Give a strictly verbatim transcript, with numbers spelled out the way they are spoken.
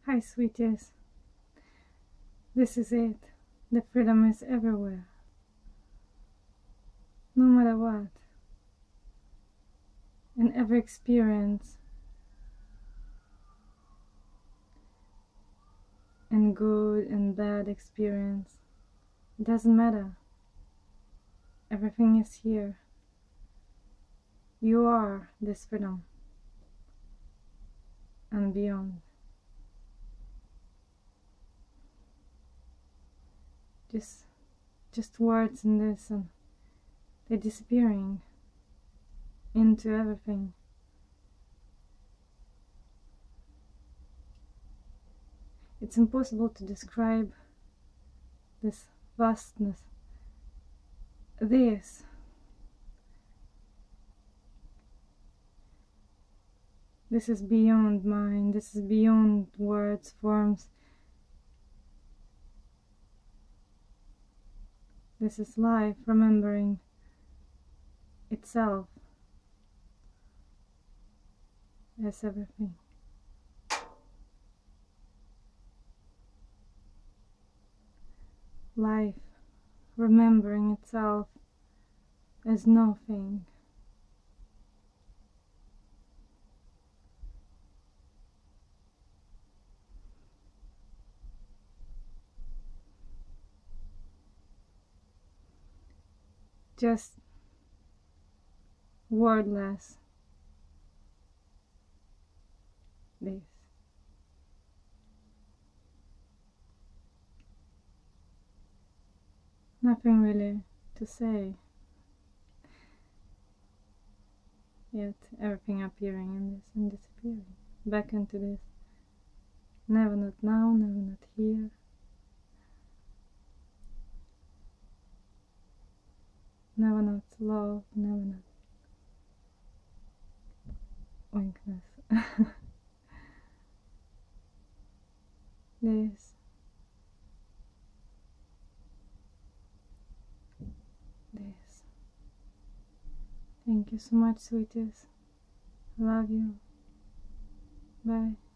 Hi, sweeties. This is it. The freedom is everywhere. No matter what. In every experience. And good and bad experience. It doesn't matter. Everything is here. You are this freedom. And beyond. Just, just words in this, and they're disappearing into everything. It's impossible to describe this vastness. This. This is beyond mind. This is beyond words, forms. This is life remembering itself as everything. Life remembering itself as nothing. Just wordless. This. Nothing really to say. Yet everything appearing in this and disappearing. Back into this. Never not now, never not here. Never not love, never not weakness. This. This. Thank you so much, sweeties. Love you. Bye.